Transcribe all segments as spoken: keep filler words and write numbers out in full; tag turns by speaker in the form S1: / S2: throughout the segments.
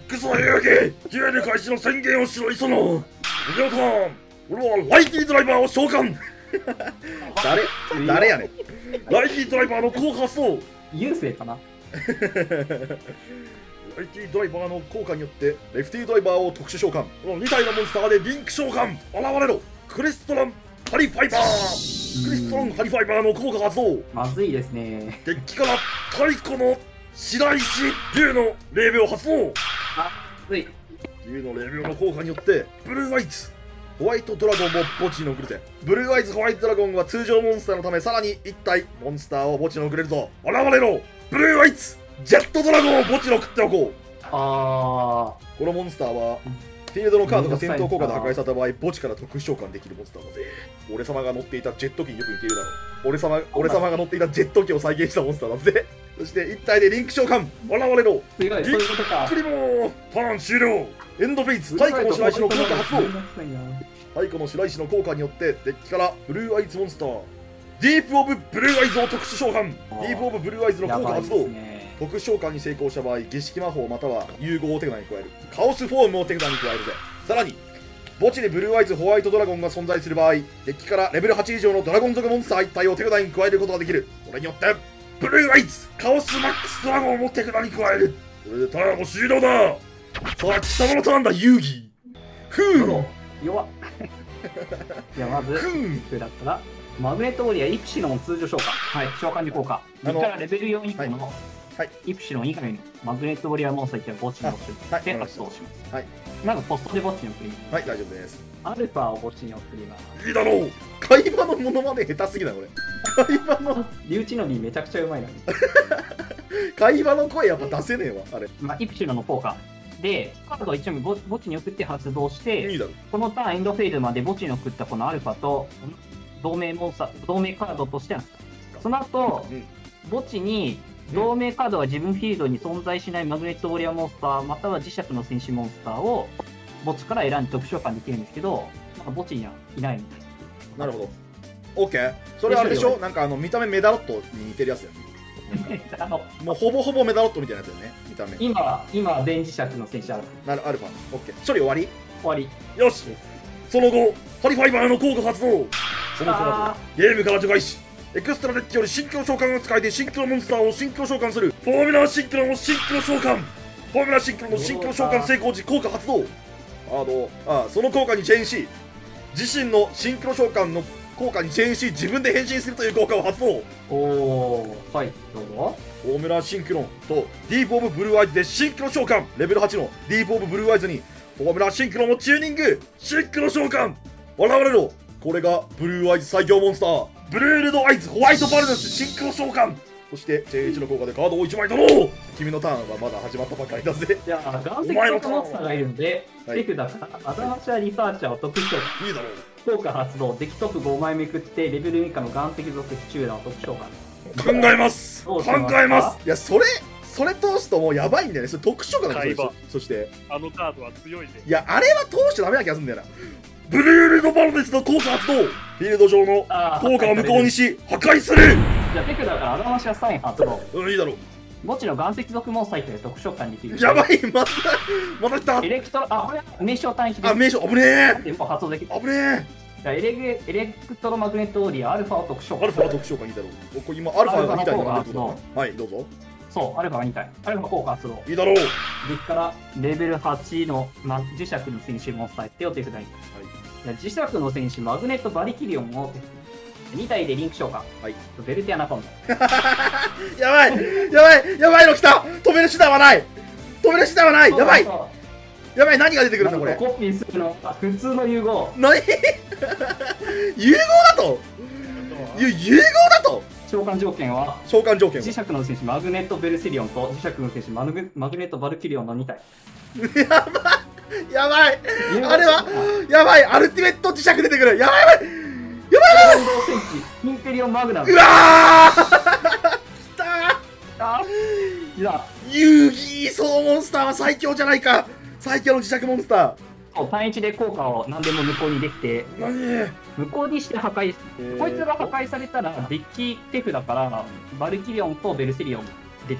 S1: くぞ遊戯、ゲーム開始の宣言をしろ磯野。皆さん、俺はライティードライバーを召喚。誰誰やねん。ライティードライバーの効果発動。
S2: 優勢かな。
S1: ライティードライバーの効果によってレフティードライバーを特殊召喚。このに体のモンスターでリンク召喚。現れろクリストランハリファイバー。クリストランハリファイバーの効果発動。
S2: まずいですね。
S1: デッキからカリコの白石竜の霊廟発動。
S2: あずい。
S1: 竜の霊廟の効果によってブルーアイズホワイトドラゴンも墓地に送るぜ。ブルーアイズホワイトドラゴンは通常モンスターのためさらにいち体モンスターを墓地に送れるぞ。現れろブルーアイズジェットドラゴンを墓地に送っておこう。
S2: あ
S1: このモンスターはフィールドのカードが戦闘効果で破壊された場合墓地から特殊召喚できるモンスターだぜ。俺様が乗っていたジェット機によく似ているだろう。俺様俺様が乗っていたジェット機を再現したモンスターだぜ。そしていち体でリンク召喚。現れろ
S2: すごい、そういうことか。
S1: クリボーターン終了。エンドフェイズ太古の白石の効果発動。太古の白石の効果によってデッキからブルーアイズモンスターディープオブブルーアイズを特殊召喚。ディープオブブルーアイズの効果発動。特殊召喚に成功した場合儀式魔法または融合を手札に加える。カオスフォームを手札に加えるぜ。さらに墓地でブルーアイズホワイトドラゴンが存在する場合デッキからレベルはち以上のドラゴン族モンスターいち体を手札に加えることができる。これによってブルーアイズカオスマックスドラゴンを手札に加える。これでターンも終了だ。さあ貴様のターンだ遊戯。ふぅ
S2: 弱っ。じゃあまず
S1: ふぅ
S2: ふだったらマグネットウォリアーイプシロン通常召喚。はい召喚時効果。
S1: あの
S2: それからレベルよん以降の、
S1: はい
S2: イプシロン以外のマグネットウォリアーモンスターいちは墓地に送
S1: はい
S2: って発動します。
S1: はい、
S2: まずポストで墓地に送ります。
S1: はい、大丈夫です。
S2: アルファを墓地に送ります。
S1: いいだろう。会話のモノマネ下手すぎないこれ。会話の
S2: リュウチノビめちゃくちゃうまいのに。
S1: 会話の声やっぱ出せねえわあれ。
S2: まあ、イプシロンの効果でカードをいち枚墓地に送って発動して
S1: いいだろう。
S2: このターンエンドフェイルまで墓地に送ったこのアルファと同盟モンスター同盟カードとしてその後、
S1: うん、
S2: 墓地に同盟カードが自分フィールドに存在しないマグネットウォリアーモンスターまたは磁石の戦士モンスターを墓地から選んで特殊召喚できるんですけどなんか墓地にはいないみたい
S1: なるほど。オッケー。それはあれでしょ。なんかあの見た目メダロットに似てるやつだよね。
S2: あの
S1: もうほぼほぼメダロットみたいなやつだよね見た目。
S2: 今今電磁石の戦士ある
S1: なるアルファ。オッケー。処理終わり。
S2: 終わり
S1: よし。その後ハリファイバーの効果発動。その後ゲームから除外しエクストラデッキより新境召喚を使いでシンクロモンスターを新境召喚する。フォーミュラーシンクロのシンクロ召喚。フォーミュラーシンクロのシンクロ召喚成功時効果発動。カードあその効果にチェーンし自身のシンクロ召喚の効果にチェーンし自分で変身するという効果を発動。
S2: おおはいどうぞ。
S1: フォーミュラーシンクロンとディープオブブルーアイズでシンクロ召喚。レベルはちのディープオブブルーアイズにフォーミュラーシンクロンをチューニング。シンクロ召喚。現れろ。これがブルーアイズ最強モンスターブルーレドアイズホワイトバルナスシンクロ召喚。そして ジェイエイチ の効果でカードをいちまい取ろう。君のターンはまだ始まったばかりだぜ。
S2: じゃあ岩石族モンスターがいるので
S1: はい
S2: 手札からアダマシャリサーチャーを特殊召喚。
S1: いいだろう。
S2: 効果発動デッキトップごまいめくってレベル以下の岩石族シチューラーを特殊召喚。
S1: 考えます考
S2: どうしますか
S1: えます。いやそれそれ通すともうやばいんだよね。それ特殊召喚だからそして
S3: あのカードは強いね。
S1: いやあれは通しちゃダメな気がするんだよな。ブルーレドバルネスの効果発動。フィールド上の効果を無効にし破壊する。
S2: じゃあ手札からアダマシャサイン発動。
S1: うんいいだろう。
S2: 墓地の岩石族モンスターで特殊召喚できる。
S1: やばいまたまた来た。
S2: エレクトロあこれは名称単一
S1: あ名称危ねえ
S2: でも発動できる。
S1: 危ね
S2: じゃあエレグエレクトロマグネットウォリアーアルファを特殊召喚。
S1: えアルファは特殊召喚いいだろう。これ今アルファがに体のってことだな。はいどうぞ。
S2: そうアルファがに体アルファ効果発動。
S1: いいだろう。
S2: デッキからレベルはちの、ま、磁石の戦士モンスター手を手札に。じゃあ磁石の戦士マグネットバリキリオンをに体でリンク召喚。
S1: はい。
S2: ベルティアナコンダ。
S1: やばいやばいやばいの来た。止める手段はない止める手段はない。やばいやばい何が出てくるんだこれ。
S2: コピーするの普通の融合。
S1: 何融合だとゆ融合だと
S2: 召喚条件は
S1: 召喚条件
S2: 磁石の戦士マグネットベルセリオンと磁石の戦士マグマグネットバルキリオンのに体。
S1: やばいやばいあれはやばいアルティメット磁石出てくる。やばいやばいやばいやばい
S2: 戦士インペリオンマグナム。
S1: うわーきた
S2: あいや
S1: 遊戯そのモンスターは最強じゃないか。最強の磁石モンスタ
S2: そう単一で効果を何でも無効にできて
S1: ー。何
S2: 無効にして破壊、
S1: えー
S2: こいつが破壊されたらデッキ手札からバルキリオンとベルセリオン出てきます。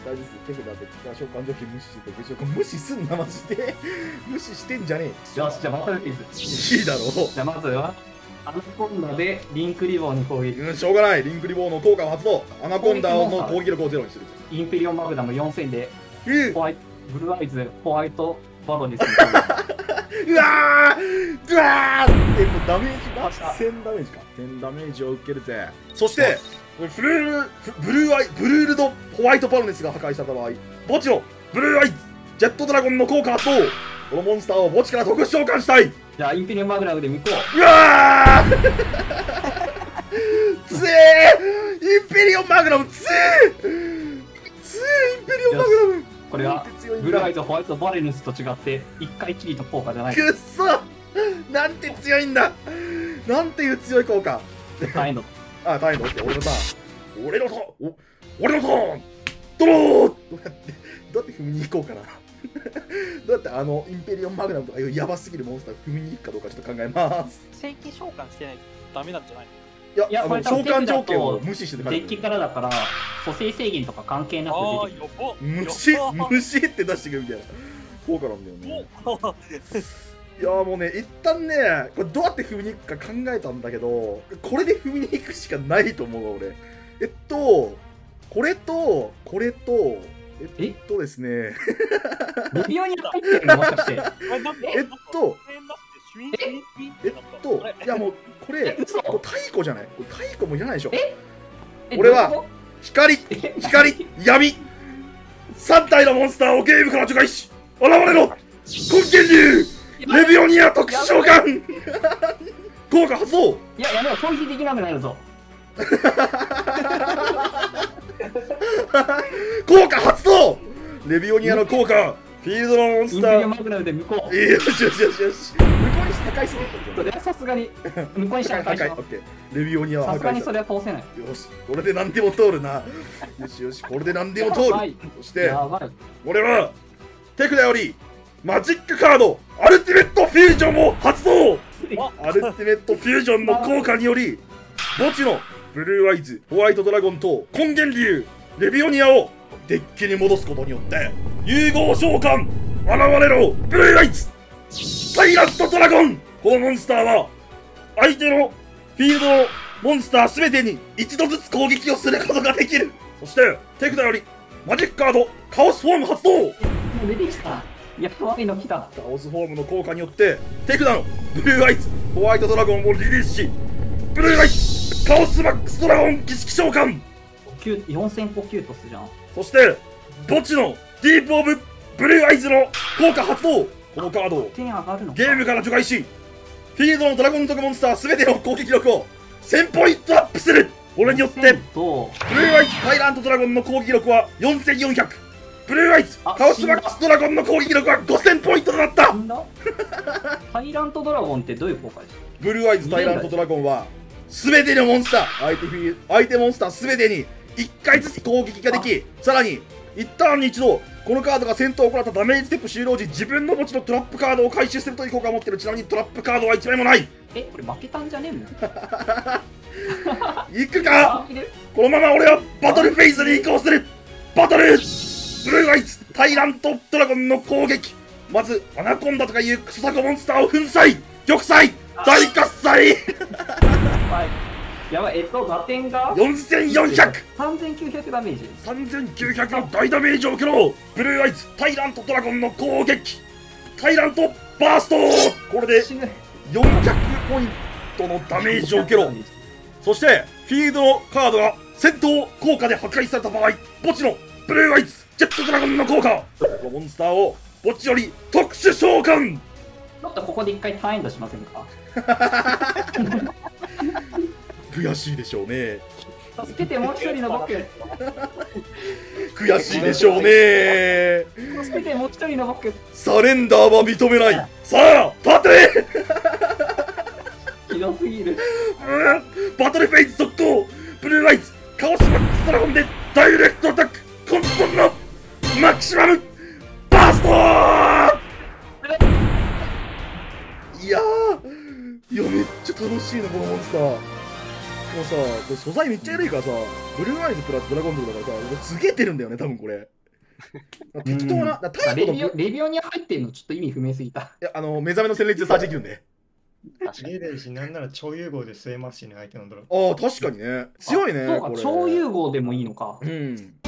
S1: あれです、手札で北召喚条件無視して武将か無視すんなマジで無視してんじゃねえ。
S2: よし、じゃあバトルピース。
S1: いいだろう。
S2: じゃあまずはアナコンダでリンクリボンに攻撃。
S1: うん、しょうがない。リンクリボーの効果を発動。アナコンダの攻撃力をゼロにする。
S2: インペリオンマグナムよんせんで
S1: う
S2: ホワイトブルーアイズホワイトバドにする。
S1: うわーうわーえっとダメージがせんダメージか。せんダメージを受けるぜ。そしてフルールブルーアイブルールドホワイトパロネスが破壊された場合、墓地のブルーアイズジェットドラゴンの効果発動。このモンスターを墓地から特殊召喚したい。
S2: じゃあインペリオンマグナムで向こう。
S1: うわーつえーインペリオンマグナムつえーつえーインペリオンマグナム。
S2: これはブルーアイズホワイトバレヌスと違って一回きりと効果じゃない。
S1: くっそなんて強いんだ。なんていう強い効果。
S2: 大変だ。
S1: あ、大変だ。俺のターン。俺のターン。お俺のターン。ドロー。どうやってどうやって踏みに行こうかな。どうやってあのインペリオンマグナムとかいうヤバすぎるモンスター踏みに行くかどうかちょっと考えます。
S3: 正規召喚してないとダメなんじゃないの？
S1: いや、
S2: いや
S1: あの召喚条件を無視してて
S2: デッキからだから蘇生制限とか関係なく
S3: ああ、
S2: 出てくる。
S3: やば
S1: 無視無視って出してくるみたいな効果なんだよね。いやーもうね、一旦ね、これどうやって踏みに行くか考えたんだけど、これで踏みに行くしかないと思うわ、俺。えっと、これと、これと、えっとですね、
S2: レビオに入ってるのもしかして。
S1: えっと、えっと、いやもう、これ、これ太鼓じゃない？これ太鼓もいらないでしょ。俺は、光、光、闇、さん体のモンスターをゲームから除外し、現れろ根源流レビオニア特殊召喚効果発動。
S2: いや、やめろ、攻撃できなくなるぞ。
S1: 効果発動レビオニアの効果フィールドのモンスター。
S2: インペリオンマグナムで向こう。
S1: よしよしよしよし。向こうにして破壊する。
S2: それはさすがに、向こうにして破壊し
S1: オッケー。レビオニアは破壊
S2: さすがにそれは通せない。
S1: よし、これで何でも通るな。よしよし、これで何でも通る。そして、俺は、手札より、マジックカード、アルティメットフュージョンを発動。アルティメットフュージョンの効果により、墓地のブルーアイズ、ホワイトドラゴンと根源流、レビオニアをデッキに戻すことによって、融合召喚、現れろ、ブルーアイズ、タイラットドラゴン。このモンスターは、相手のフィールドのモンスターすべてに一度ずつ攻撃をすることができる。そして、手札より、マジックカード、カオスフォーム発動。
S2: もう出てきた。やっと悪いの来た。
S1: カオスフォームの効果によって、手札のブルーアイズ、ホワイトドラゴンをリリースし、ブルーアイズ、カオスマックスドラゴン儀式召喚。
S2: よんせん個キュートスじゃん。
S1: そして、墓地のディープオブブルーアイズの効果発動。このカードを
S2: 点上がるの
S1: ゲームから除外し、フィールドのドラゴン族モンスターすべての攻撃力をせんポイントアップする。これによって、ブルーアイズタイラントドラゴンの攻撃力はよんせんよんひゃく。ブルーアイズカオスマックスドラゴンの攻撃力はごせんポイントとなった。
S2: タイラントドラゴンってどういう効果ですか？
S1: ブルーアイズタイラントドラゴンは、すべてのモンスター、相手フィー相手モンスターすべてにいっかいずつ攻撃ができ、さらに、いちターンに一度、このカードが戦闘を行ったダメージステップ終了時、自分の墓地のトラップカードを回収するという効果を持っている。ちなみにトラップカードはいちまいもない。
S2: え、これ負けたんじゃねえもん。
S1: 行くか。このまま俺はバトルフェイズに移行する。バトルブルーアイズタイラントドラゴンの攻撃。まずアナコンダとかいうクソサコモンスターを粉砕玉砕大喝采。
S2: やばい、えっと、打点が
S1: よんせんよんひゃく。
S2: さんぜんきゅうひゃくダメージ。
S1: さんぜんきゅうひゃくの大ダメージを受けろ。ブルーアイズタイラントドラゴンの攻撃。タイラントバースト。これでよんひゃくポイントのダメージを受けろ。そしてフィールドのカードが戦闘効果で破壊された場合、墓地のブルーアイズジェットドラゴンの効果。このモンスターを墓地より特殊召喚。
S2: ちょっとここで一回単位出しませんか？
S1: 悔しいでしょうね。
S2: 助けてもう一人の僕。
S1: 悔しいでしょうね。
S2: 助けてもう一人の僕。
S1: サレンダーは認めない。さあ立て。
S2: ひどすぎる。
S1: バトルフェイズ続行。ブルーアイズカオスマックスドラゴンでダイレクトアタック。混沌のマキシマムバースト。いやー、いやめっちゃ楽しいなこのモンスター。もうさ、これ素材めっちゃ緩いからさ、ブルーアイズプラスドラゴン族だからさ、すげえ出るんだよね多分これ。 適当な、だから
S2: レ
S1: 太古のぶ、
S2: ビオレビオに入ってるのちょっと意味不明すぎた。
S1: いや、あの、目覚めの戦列でサーチできるんで。
S4: 確かに。レイし、なんなら超融合で据えますしね、相手のドラ。
S1: ああ、確かにね。強いね。
S2: そうか、
S1: これ
S2: 超融合でもいいのか。
S1: うん。